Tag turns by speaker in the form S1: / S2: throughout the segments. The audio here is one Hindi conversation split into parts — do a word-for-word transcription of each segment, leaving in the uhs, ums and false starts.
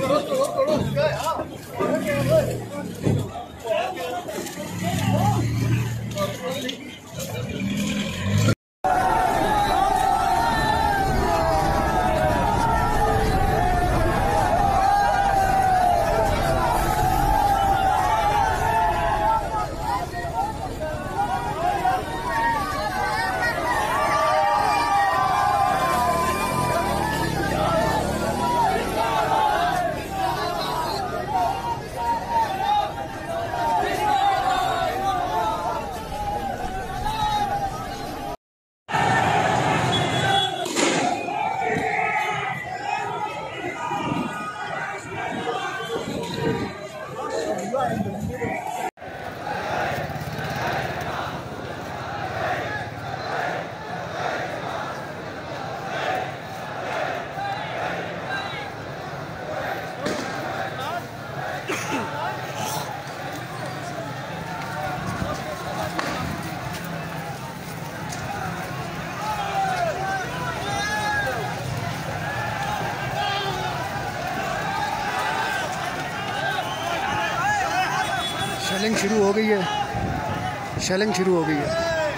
S1: शेलिंग शुरू हो गई है, शेलिंग शुरू हो गई है।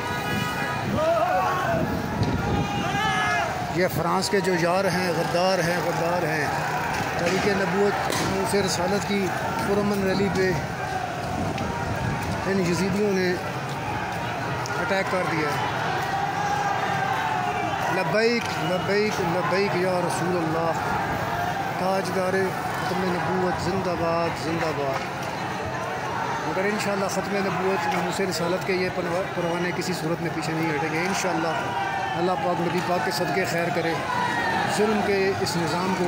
S1: ये फ्रांस के जो यार हैं, गद्दार हैं, गद्दार हैं, तहरीक नबूवत से रसालत की पुरअमन रैली पे इन यजीदियों ने अटैक कर दिया है। लब्बैक लब्बैक लब्बैक या रसूल अल्लाह, ताजदार ख़त्म नबूवत जिंदाबाद जिंदाबाद। मगर इंशाअल्लाह ख़त्म नबूवत से रसालत के ये परवाने किसी सूरत में पीछे नहीं हटेंगे इंशाअल्लाह। अल्लाह पाक नबी पाक के सदक़े खैर करे। जुल्म के इस निज़ाम को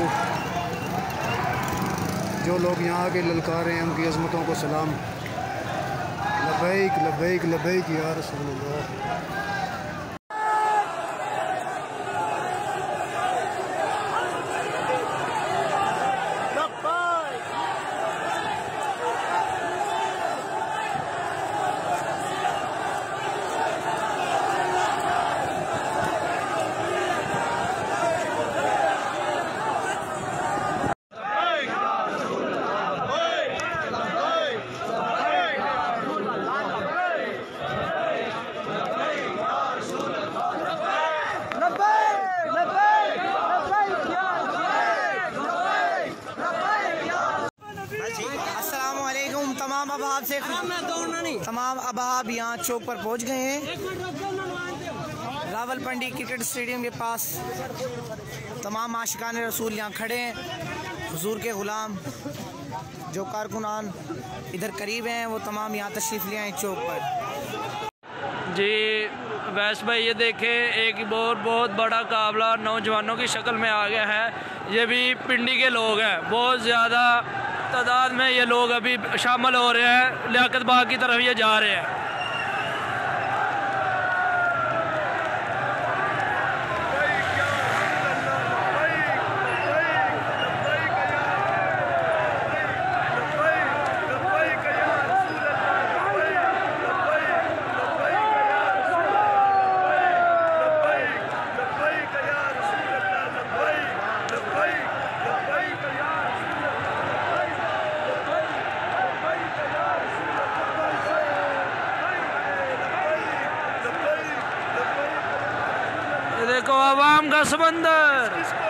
S1: जो लोग यहाँ आके ललकार हैं, उनकी अज़मतों को सलाम। लब्बैक लब्बैक लब्बैक या रसूल अल्लाह।
S2: अस्सलामुअलैकुम। तमाम अहबाब से तमाम अहबाब यहाँ चौक पर पहुँच गए हैं। रावलपिंडी क्रिकेट स्टेडियम के पास तमाम आशिकान रसूल यहाँ खड़े हैं। हुजूर के ग़ुलाम जो कारकुनान इधर करीब हैं वो तमाम यहाँ तशरीफ़ ले आए चौक पर।
S3: जी वैस भाई, ये देखें एक बहुत बहुत बड़ा काबला नौजवानों की शक्ल में आ गया है। ये भी पिंडी के लोग हैं, बहुत ज़्यादा तादाद में ये लोग अभी शामिल हो रहे हैं। लियाकत बाग की तरफ ये जा रहे हैं। देखो आवाम का समंदर।